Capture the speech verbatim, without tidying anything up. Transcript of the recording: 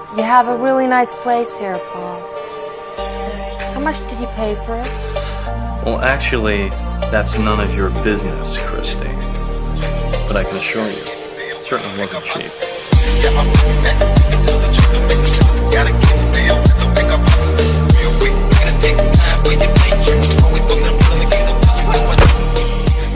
You have a really nice place here, Paul. How much did you pay for it? Well, actually, that's none of your business, Christy. But I can assure you, it certainly wasn't cheap.